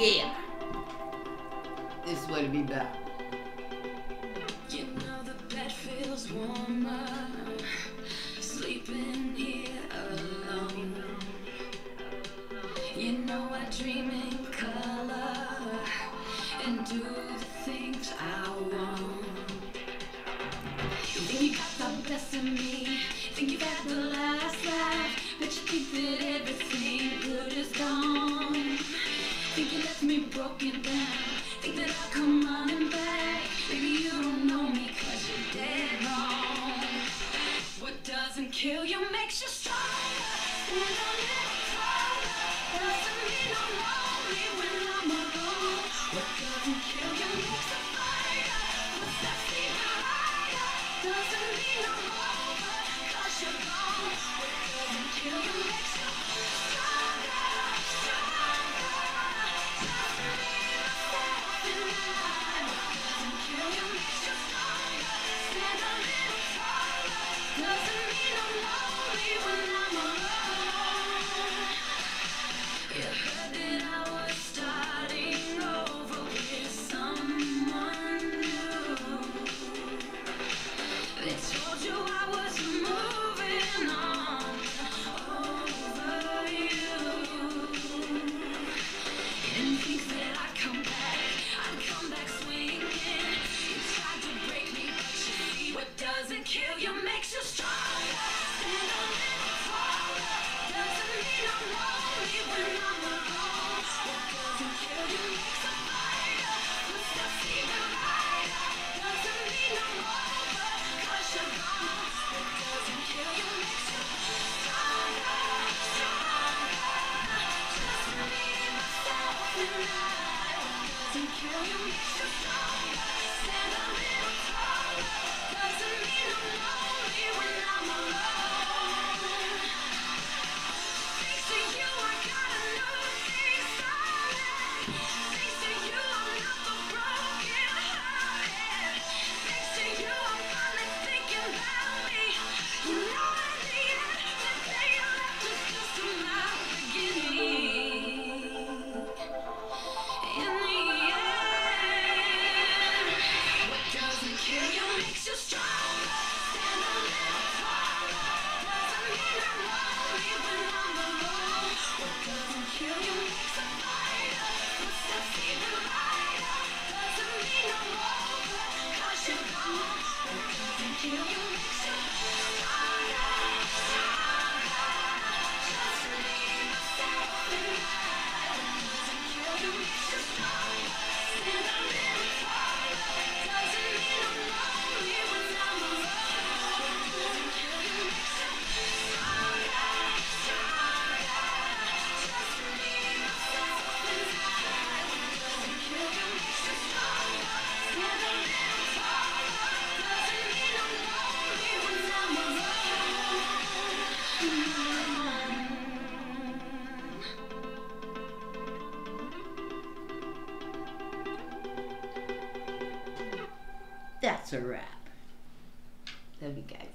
Yeah. This is what it be about. You know the bed feels warmer, sleeping here alone. You know I dream in color and do the things I want. You think you got the best of me, think you've had the last laugh, but you think that everything good is gone. Think you left me broken down, think that I'll come running back. Baby, you don't know me 'cause you're dead wrong. What doesn't kill you makes you stronger. Stand a little taller. Doesn't mean I'm lonely when I'm alone. What doesn't kill you makes a fighter. Footsteps even lighter. Doesn't mean I'm over 'cause you're gone. What doesn't kill you makes you stronger, stronger. Just me, myself, and I. What doesn't kill you makes you stronger. Stand a little taller. Doesn't mean I'm lonely when I'm alone. You heard that I was starting over with someone new. They told you I was moving on over you. You didn't think that I'd come back swinging. You tried to break me, but you see what doesn't kill you makes you stronger. Stand a little taller. Doesn't mean I'm lonely when I'm alone. What doesn't kill you makes a fighter. Footsteps even lighter. Doesn't mean I'm over 'cause you're gone. What doesn't kill you makes you stronger, stronger. Just me, myself, and I. What doesn't kill you makes you stronger. Stand a little taller. Doesn't mean I'm lonely when I'm alone. Thanks to you, I got a new thing started. Thanks to you, I'm not the broken hearted. Thanks to you, I'm finally thinking about me. You know in the end, today you left is just my beginning. In the end, what doesn't kill you makes you stronger. Stand a little taller. Doesn't mean I'm lonely when I'm alone. What doesn't kill you makes a fighter. Footsteps even lighter. Doesn't mean I'm over 'cause you're gone. What doesn't kill you makes you stronger, stronger. Just me, myself, and I. What doesn't kill you makes you stronger. Stand a little taller. Doesn't mean I'm lonely when I'm alone. What doesn't kill you makes you stronger, stronger. Just me, myself, and I. What doesn't kill you makes you stronger. Stand a little taller. Doesn't mean I'm lonely when I'm alone. That's a wrap. Love you guys.